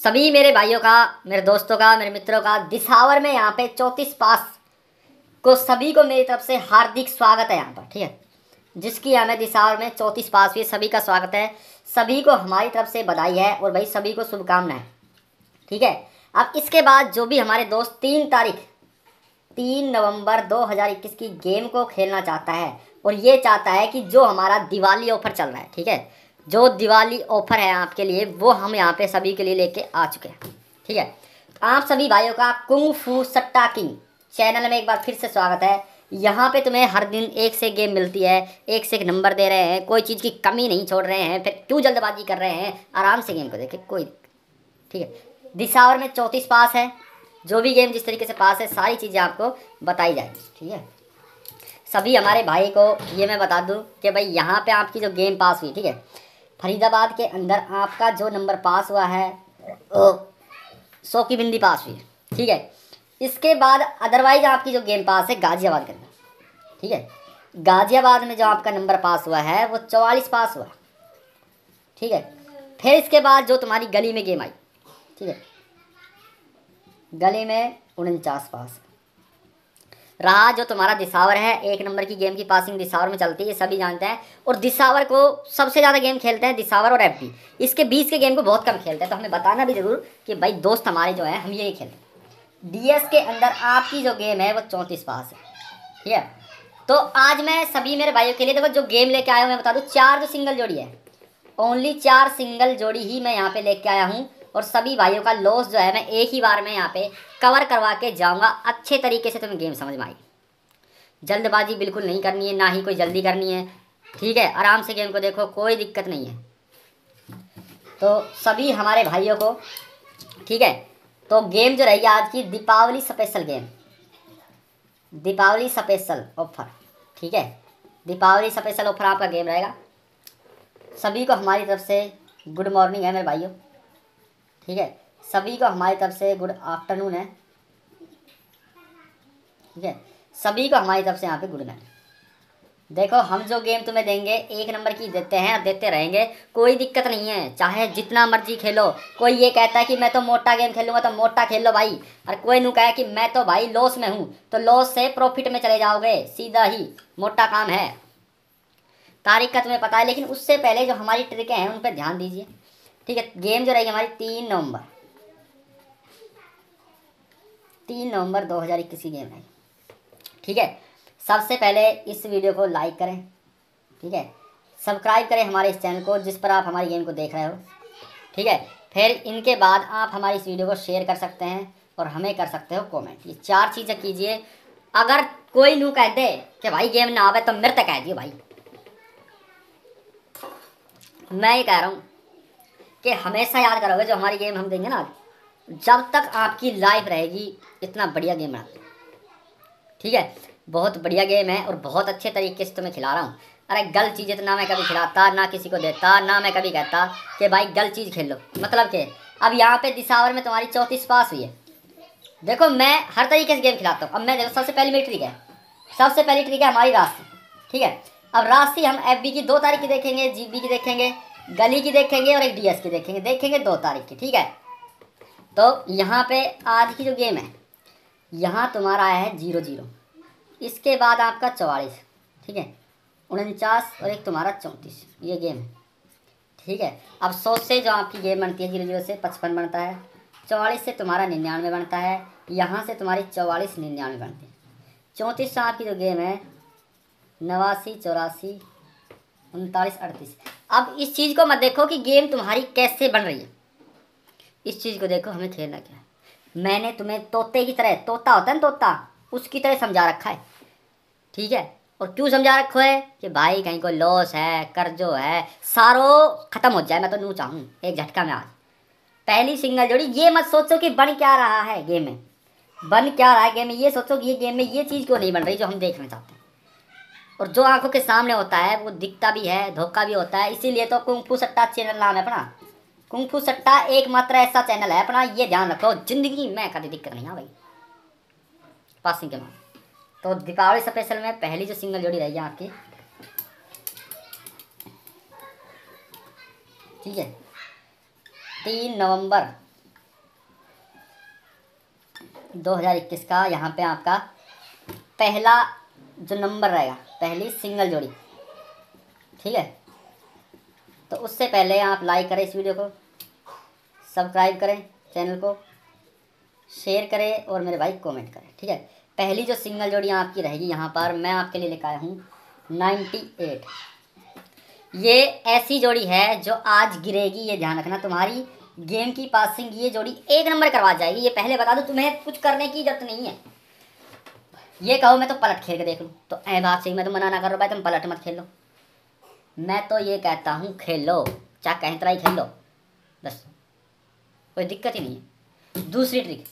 सभी मेरे भाइयों का, मेरे दोस्तों का, मेरे मित्रों का दिसावर में यहाँ पे 34 पास को सभी को मेरी तरफ से हार्दिक स्वागत है यहाँ पर। ठीक है, जिसकी हमें दिसावर में 34 पास हुई सभी का स्वागत है। सभी को हमारी तरफ से बधाई है और भाई सभी को शुभकामनाएं। ठीक है, अब इसके बाद जो भी हमारे दोस्त 3 नवंबर 2021 की गेम को खेलना चाहता है और ये चाहता है कि जो हमारा दिवाली ऑफर चल रहा है, ठीक है, जो दिवाली ऑफर है आपके लिए वो हम यहाँ पे सभी के लिए लेके आ चुके हैं। ठीक है, आप सभी भाइयों का कुंग फू सट्टा किंग चैनल में एक बार फिर से स्वागत है। यहाँ पे तुम्हें हर दिन एक से गेम मिलती है, एक से एक नंबर दे रहे हैं, कोई चीज़ की कमी नहीं छोड़ रहे हैं, फिर क्यों जल्दबाजी कर रहे हैं, आराम से गेम को देखें कोई। ठीक है, दिसावर में 34 पास है, जो भी गेम जिस तरीके से पास है सारी चीज़ें आपको बताई जाएगी। ठीक है, सभी हमारे भाई को ये मैं बता दूं कि भाई यहाँ पे आपकी जो गेम पास हुई, ठीक है, फरीदाबाद के अंदर आपका जो नंबर पास हुआ है 100 की बिंदी पास हुई। ठीक है, इसके बाद अदरवाइज आपकी जो गेम पास है गाजियाबाद के अंदर। ठीक है, गाजियाबाद में जो आपका नंबर पास हुआ है वो 44 पास हुआ। ठीक है, फिर इसके बाद जो तुम्हारी गली में गेम आई, ठीक है, गली में 49 पास रहा। जो तुम्हारा दिसावर है, 1 नंबर की गेम की पासिंग दिसावर में चलती है, सभी जानते हैं। और दिसावर को सबसे ज़्यादा गेम खेलते हैं दिसावर और एफबी, इसके बीच के गेम को बहुत कम खेलते हैं। तो हमें बताना भी ज़रूर कि भाई दोस्त हमारे जो है हम यही खेलते हैं। डीएस के अंदर आपकी जो गेम है वो 34 पास है। ठीक है, तो आज मैं सभी मेरे भाइयों के लिए देखो जो गेम लेके आया हूँ मैं बता दूँ, 4 जो सिंगल जोड़ी है, ओनली 4 सिंगल जोड़ी ही मैं यहाँ पे लेके आया हूँ। और सभी भाइयों का लॉस जो है मैं एक ही बार में यहाँ पे कवर करवा के जाऊँगा। अच्छे तरीके से तुम्हें गेम समझ में आई, जल्दबाजी बिल्कुल नहीं करनी है, ना ही कोई जल्दी करनी है। ठीक है, आराम से गेम को देखो, कोई दिक्कत नहीं है। तो सभी हमारे भाइयों को, ठीक है, तो गेम जो रहेगी आज की Deepawali special game, Deepawali special offer. ठीक है, दीपावली स्पेशल ऑफर आपका गेम रहेगा। सभी को हमारी तरफ से गुड मॉर्निंग है मेरे भाइयों। ठीक है, सभी को हमारी तरफ से गुड आफ्टरनून है। ठीक है, सभी को हमारी तरफ से यहाँ पे गुड नाइट। देखो हम जो गेम तुम्हें देंगे 1 नंबर की देते हैं और देते रहेंगे, कोई दिक्कत नहीं है, चाहे जितना मर्जी खेलो। कोई ये कहता है कि मैं तो मोटा गेम खेलूंगा तो मोटा खेल लो भाई, और कोई नू कहे कि मैं तो भाई लॉस में हूँ तो लॉस से प्रॉफिट में चले जाओगे, सीधा ही मोटा काम है। तारीख का तुम्हें पता है, लेकिन उससे पहले जो हमारी ट्रिकें हैं उन पर ध्यान दीजिए। ठीक है, गेम जो रहेगी हमारी 3 नवंबर 2021 की गेम है। ठीक है, सबसे पहले इस वीडियो को लाइक करें, ठीक है, सब्सक्राइब करें हमारे इस चैनल को जिस पर आप हमारी गेम को देख रहे हो। ठीक है, फिर इनके बाद आप हमारी इस वीडियो को शेयर कर सकते हैं और हमें कर सकते हो कमेंट। ये 4 चीज़ें कीजिए। अगर कोई नू कह दे कि भाई गेम ना आवे तो मेरे तक कह दियो भाई। मैं ये कह रहा हूँ कि हमेशा याद करोगे जो हमारी गेम हम देंगे ना, जब तक आपकी लाइफ रहेगी इतना बढ़िया गेम है। ठीक है, बहुत बढ़िया गेम है और बहुत अच्छे तरीके से तुम्हें खिला रहा हूँ। अरे गलत चीज़ें तो ना मैं कभी खिलाता, ना किसी को देता, ना मैं कभी कहता कि भाई गलत चीज़ खेल लो। मतलब कि अब यहाँ पे दिसावर में तुम्हारी 34 पास हुई है। देखो मैं हर तरीके से गेम खिलाता हूँ। अब मैं देखो सबसे पहली मेरी ट्रिक है, सबसे पहली ट्रिक है हमारी राशि। ठीक है, अब राशि हम एफबी की 2 तारीख की देखेंगे, जीबी की देखेंगे, गली की देखेंगे और एक डीएस की देखेंगे 2 तारीख की। ठीक है, तो यहाँ पे आज की जो गेम है यहाँ तुम्हारा आया है 0-0, इसके बाद आपका 44, ठीक है, 49 और एक तुम्हारा 34, ये गेम है। ठीक है, अब 100 से जो आपकी गेम बनती है 0-0 से 55 बनता है, 44 से तुम्हारा 99 बनता है, यहाँ से तुम्हारी 44-99 बनती है। 34 से आपकी जो गेम है 89, 84, 39, 38। अब इस चीज़ को मत देखो कि गेम तुम्हारी कैसे बन रही है, इस चीज़ को देखो हमें खेलना क्या है। मैंने तुम्हें तोते की तरह, तोता होता है ना तोता, उसकी तरह समझा रखा है। ठीक है, और क्यों समझा रखो है कि भाई कहीं कोई लॉस है, कर्जो है, सारो खत्म हो जाए। मैं तो नू चाहूँ एक झटका में। आज पहली सिंगल जोड़ी, ये मत सोचो कि बन क्या रहा है गेम में, बन क्या रहा है गेम में, ये सोचो कि ये गेम में ये चीज़ क्यों नहीं बन रही जो हम देखना चाहते हैं। और जो आंखों के सामने होता है वो दिखता भी है, धोखा भी होता है। इसीलिए तो कुंग फू सट्टा चैनल नाम है अपना। कुंग फू सट्टा एकमात्र ऐसा चैनल है अपना, ये ध्यान रखो, जिंदगी में कभी दिक्कत नहीं। हाँ भाई, पासिंग के बाद तो दीपावली स्पेशल में पहली जो सिंगल जोड़ी रहेगी आपकी, ठीक है, 3 नवंबर 2021 का यहाँ पे आपका पहला जो नंबर रहेगा, पहली सिंगल जोड़ी, ठीक है। तो उससे पहले आप लाइक करें इस वीडियो को, सब्सक्राइब करें चैनल को, शेयर करें और मेरे भाई कमेंट करें, ठीक है। पहली जो सिंगल जोड़ी आपकी रहेगी यहाँ पर मैं आपके लिए लेकर आया हूँ 98। ये ऐसी जोड़ी है जो आज गिरेगी, ये ध्यान रखना। तुम्हारी गेम की पासिंग ये जोड़ी 1 नंबर करवा जाएगी, ये पहले बता दो, तुम्हें कुछ करने की जरूरत नहीं है। ये कहो मैं तो पलट खेल के देख लूँ, तो ऐ बात सही, मैं तो मना ना कर रहा भाई, तुम पलट मत खेल लो। मैं तो ये कहता हूँ खेल लो, चाहे कहीं तरह ही खेल लो, बस कोई दिक्कत ही नहीं है। दूसरी ट्रिक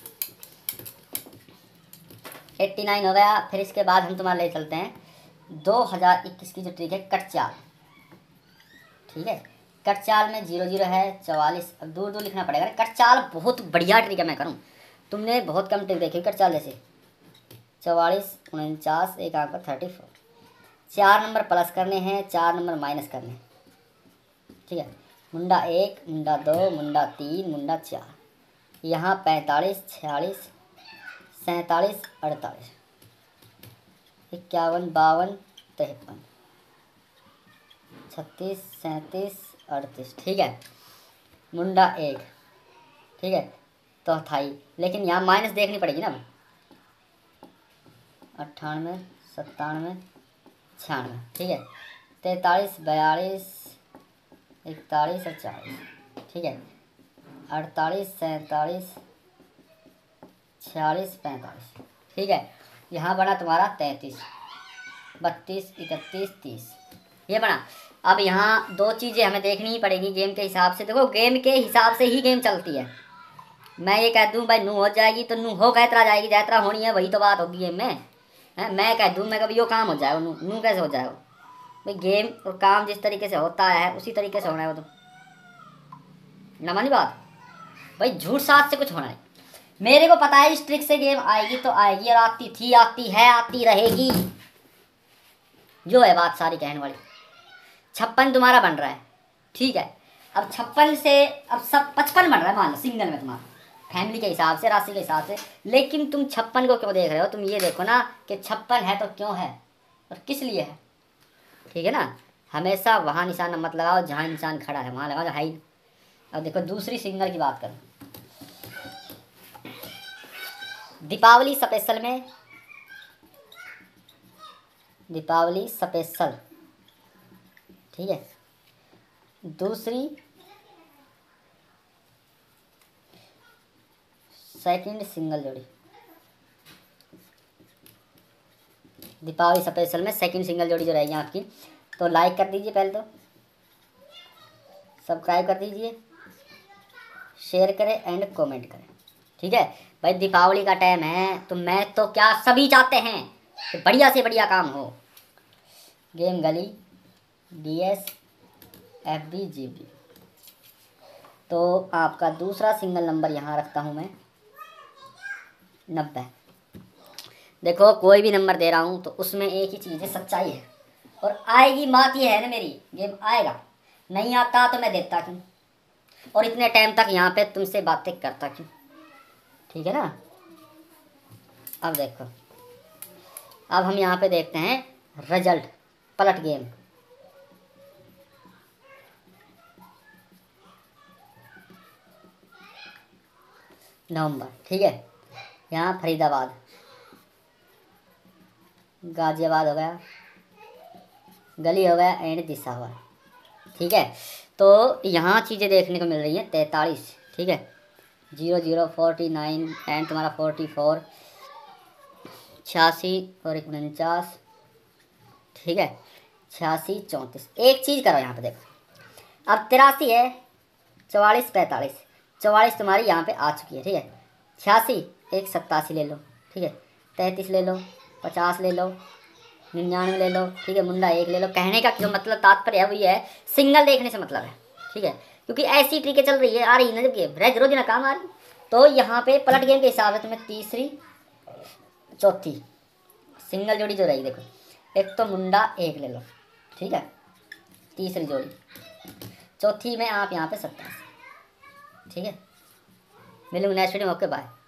89 हो गया। फिर इसके बाद हम तुम्हारे ले चलते हैं 2021 की जो ट्रिक है कट चाल, ठीक है। कट चाल में 00 है, 44, अब दूर दूर लिखना पड़ेगा। कट चाल बहुत बढ़िया ट्रिक है, मैं करूँ, तुमने बहुत कम ट्रिक देखी कट चाल जैसे। 44, 49, एक आंक पर 34, 4 नंबर प्लस करने हैं, 4 नंबर माइनस करने हैं, ठीक है। मुंडा 1, मुंडा 2, मुंडा 3, मुंडा 4, यहाँ 45, 46, 47, 48, 51, 52, 53, 36, 37, 38, ठीक है। मुंडा 1, ठीक है, चौथाई, लेकिन यहाँ माइनस देखनी पड़ेगी ना, 98, 97, 96, ठीक है। 43, 42, 41 और 40, ठीक है। 48, 47, 46, 45, ठीक है। यहाँ बना तुम्हारा 33, 32, 31, 30, ये बना। अब यहाँ 2 चीज़ें हमें देखनी ही पड़ेगी गेम के हिसाब से। देखो गेम के हिसाब से ही गेम चलती है। मैं ये कह दूँ भाई नू हो जाएगी तो नू हो कैतरा जाएगी, जैतरा होनी है वही तो बात होगी गेम में, है। मैं कह दूँ मैं कभी यो काम हो जाएगा, नू नू कैसे हो जाएगा भाई। गेम और काम जिस तरीके से होता है उसी तरीके से होना है वो, तो ना मानी बात भाई, झूठ साथ से कुछ होना नहीं। मेरे को पता है इस ट्रिक से गेम आएगी तो आएगी, और आती थी, आती है, आती रहेगी, जो है बात सारी कहने वाली। 56 तुम्हारा बन रहा है, ठीक है। अब 56 से अब सब 55 बन रहा है मान लो सिंगल में तुम्हारा, फैमिली के हिसाब से, राशि के हिसाब से। लेकिन तुम 56 को क्यों देख रहे हो, तुम ये देखो ना कि 56 है तो क्यों है और किस लिए है, ठीक है ना। हमेशा वहाँ निशान मत लगाओ जहाँ इंसान खड़ा है, वहाँ लगाओ जहाँ हाई। अब देखो दूसरी सिंगल की बात करूँ, दीपावली स्पेशल में, दीपावली स्पेशल, ठीक है। दूसरी सेकंड सिंगल जोड़ी, दीपावली स्पेशल में सेकंड सिंगल जोड़ी जो रहेगी आपकी, तो लाइक कर दीजिए पहले, तो सब्सक्राइब कर दीजिए, शेयर करें एंड कमेंट करें, ठीक है भाई। दीपावली का टाइम है तो मैं तो क्या सभी चाहते हैं कि बढ़िया से बढ़िया काम हो। गेम गली, DS, FB, GB, तो आपका दूसरा सिंगल नंबर यहाँ रखता हूँ मैं 90। देखो कोई भी नंबर दे रहा हूँ तो उसमें एक ही चीज़ है, सच्चाई है, और आएगी बात ये है ना मेरी, गेम आएगा। नहीं आता तो मैं देता क्यों, और इतने टाइम तक यहाँ पे तुमसे बातें करता क्यों, ठीक है ना। अब देखो, अब हम यहाँ पे देखते हैं रिजल्ट, पलट गेम। नवंबर, ठीक है। यहाँ फरीदाबाद, गाजियाबाद हो गया, गली हो गया एंड दिशा हुआ, ठीक है। तो यहाँ चीज़ें देखने को मिल रही हैं 43, ठीक है। 00, 49 एंड तुम्हारा 44, 86 और 49, ठीक है। 86, 34। एक चीज़ करो यहाँ पे देखो, अब 83 है, 44, 45, 44 तुम्हारी यहाँ पे आ चुकी है, ठीक है। 86, एक 87 ले लो, ठीक है। 33 ले लो, 50 ले लो, 99 ले लो, ठीक है। मुंडा 1 ले लो। कहने का जो मतलब तात्पर्य है वो ये है, सिंगल देखने से मतलब है, ठीक है। क्योंकि ऐसी ट्रिकें चल रही है, आ रही है ना, जब रोज रोज ना काम आ रही, तो यहाँ पे पलट गेम के हिसाब से तुम्हें तीसरी चौथी सिंगल जोड़ी जो रही, देखो एक तो मुंडा 1 ले लो, ठीक है, तीसरी जोड़ी। चौथी में आप यहाँ पे 27, ठीक है। मिलूंगा नेक्स्ट वीडियो में, ओके बाय।